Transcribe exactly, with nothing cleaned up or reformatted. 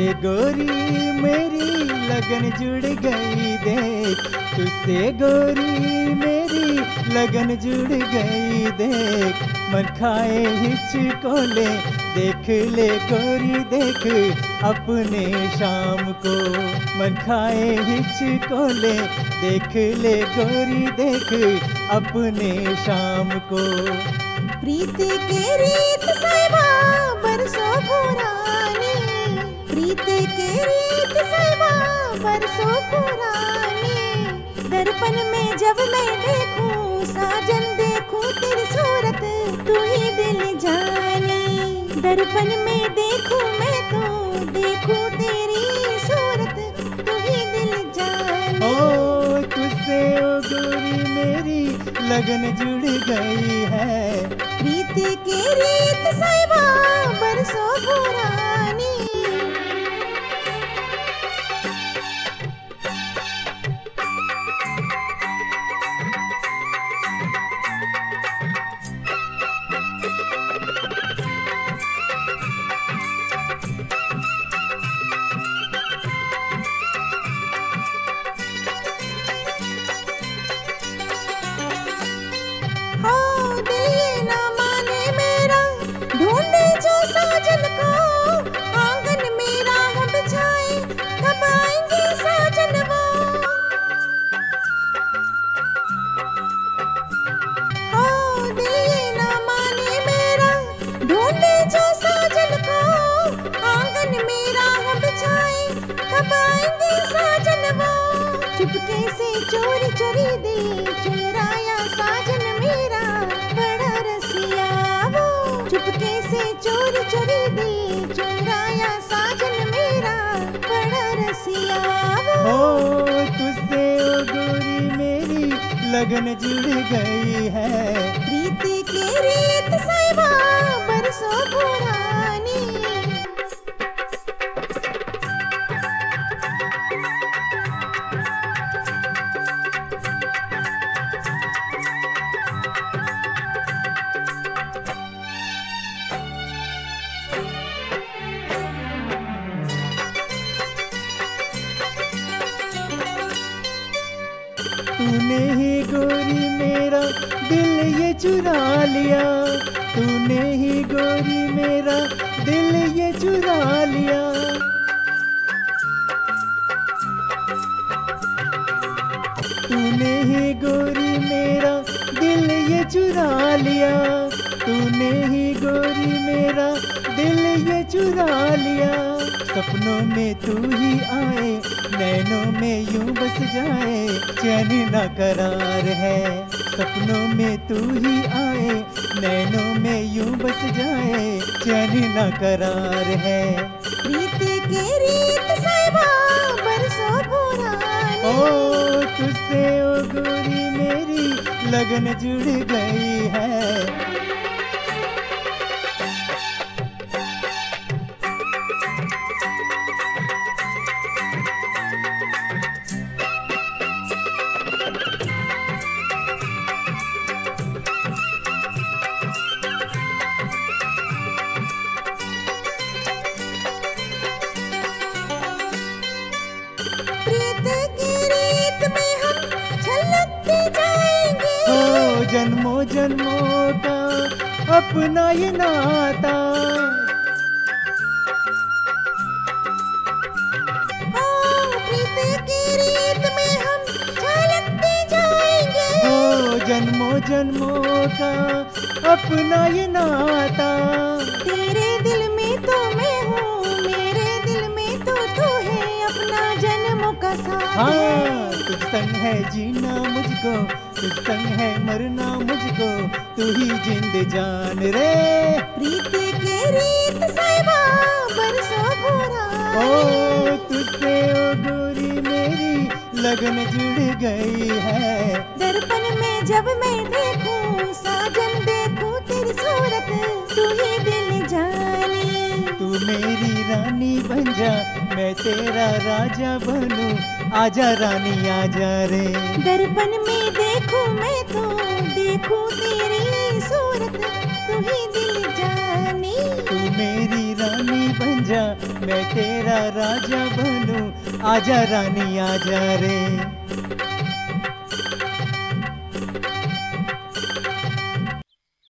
तुझसे गोरी मेरी लगन जुड़ गई देख, तुझसे गोरी मेरी लगन जुड़ गई देख। मन खाए हिचकोले देख ले गोरी देख अपने शाम को, मन खाए हिचकोले देख ले गोरी देख अपने शाम को। प्रीत के रीत साहिबा बरसों पुरानी, प्रीत के रीत साहिबा बरसों पुरानी। दर्पण में जब मैं देखूं साजन देखूं तेरी सूरत तू ही दिल जानी। दर्पण में देखूं मैं तो देखूं तेरी सूरत तू ही दिल जानी। ओ तुझसे ओ गोरी मेरी लगन जुड़ गई है। प्रीत की रीत साहिबा बरसों पुरानी। चुपके से चोरी चोरी दिल चुराया साजन मेरा बड़ा रसिया वो। चुपके से चोरी चोरी दिल चुराया साजन मेरा बड़ा रसिया वो। ओ तुझसे ओ गोरी मेरी लगन जुड़ गई है। प्रीत की रीत साहिबा बरसों पुरानी। तूने ही गोरी मेरा दिल ये चुरा लिया, तूने ही गोरी मेरा दिल ये चुरा लिया। तूने ही गोरी मेरा दिल ये चुरा लिया, तूने ही गोरी मेरा दिल ये चुरा लिया। सपनों में तू ही आए नैनों में यूं बस जाए चैन ना करार है। सपनों में तू ही आए नैनों में यूं बस जाए चैन ना करार है। प्रीत की रीत साहिबा बरसों पुरानी। ओ तुझसे ओ गोरी मेरी लगन जुड़ गई है। जन्मों जन्मों का अपना ये नाता। ओ प्रीत की रीत में हम झलकते जाएंगे। ओ जन्मों जन्मों का अपना ये नाता। तेरे दिल में तो मैं हूँ मेरे दिल में तो तू है अपना जन्मों का साथ। हाँ तुझ संग है जीना मुझको, तुझ संग है मरना मुझको, तू ही जिंद जान रे। प्रीत की रीत साहिबा बरसों पुरानी। ओ तुझसे ओ गोरी मेरी लगन जुड़ गई है। दर्पण में जब मैं देखूं साजन देखूं तेरी सूरत तू ही दिल जानी। तू मेरी रानी बन जा मैं तेरा राजा बनूं, आजा रानी आजा रे। दर्पण में देखूं मैं तो देखूं तेरी सूरत तू ही दिल जानी। तू मेरी रानी बन बन जा, मैं तेरा राजा बनूं, आजा रानी आजा रे।